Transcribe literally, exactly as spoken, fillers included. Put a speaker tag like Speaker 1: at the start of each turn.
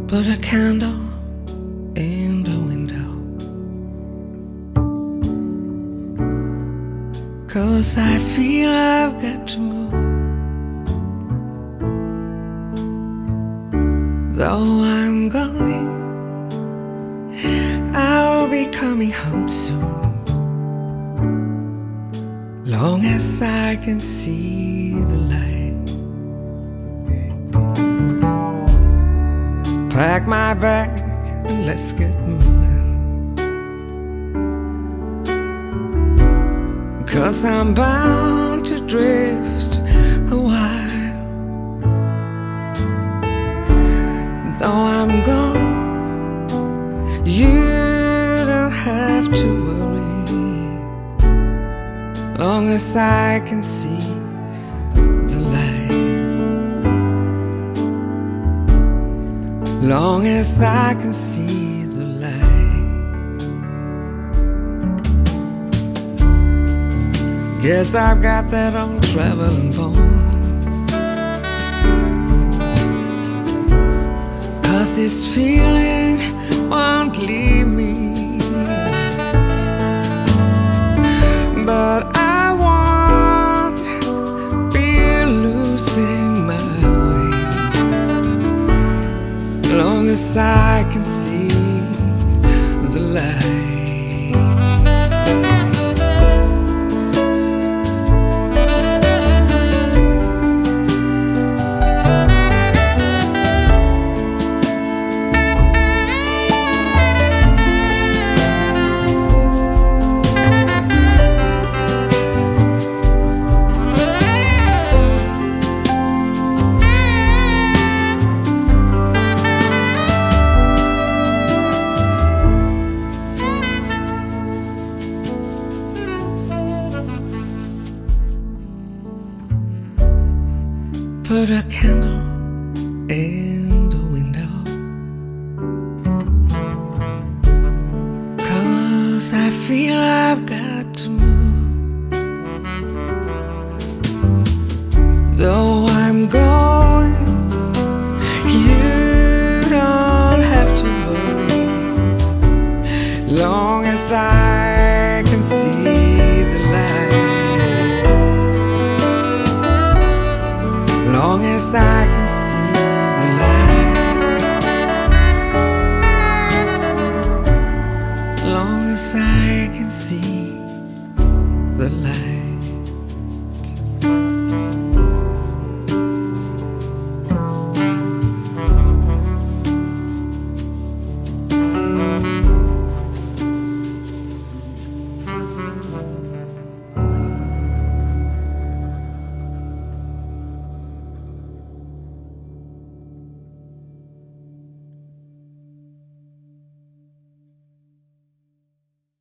Speaker 1: Put a candle in the window, 'cause I feel I've got to move. Though I'm going, I'll be coming home soon, long as I can see the light. Pack my bag and let's get moving, 'cause I'm bound to drift a while. Though I'm gone, you don't have to worry, long as I can see the light. Long as I can see the light. Guess I've got that old traveling bone, 'cause this feeling won't leave me. But I won't be losing my way, long as I can see the light. Put a candle in the window, 'cause I feel I've got to move. Though I'm going, you don't have to worry, long as I can see the light. Long as I can see the light. Long as I can see the light.